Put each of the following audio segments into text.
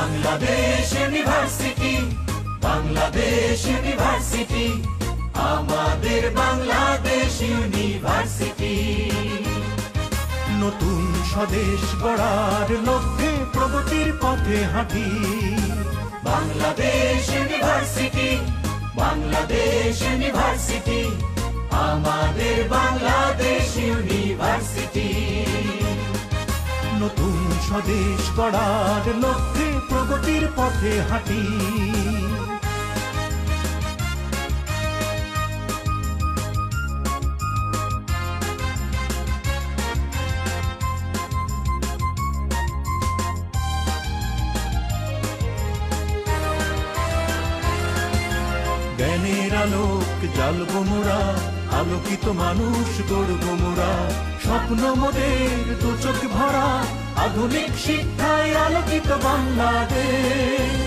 Bangladesh university, Bangladesh university, আমাদের Bangladesh university. নতুন স্বদেশ গড়ার লক্ষ্যে প্রগতির পথে হাঁটি। বাংলাদেশ ইউনিভার্সিটি, বাংলাদেশ ইউনিভার্সিটি, আমাদের বাংলাদেশ ইউনিভার্সিটি। নতুন স্বদেশ গড়ার লক্ষ্যে প্রগতির পথে হাঁটি। জ্ঞানের আলোক জ্বালবো মোরা, আলোকিত মানুষ গড়ব মোরা। স্বপ্ন মোদের দু চোখ ভরা, আধুনিক শিক্ষায় আলোকিত বাংলাদেশ।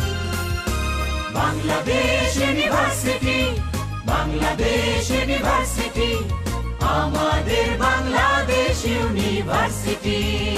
বাংলাদেশ ইউনিভার্সিটি, বাংলাদেশ ইউনিভার্সিটি, আমাদের বাংলাদেশ ইউনিভার্সিটি।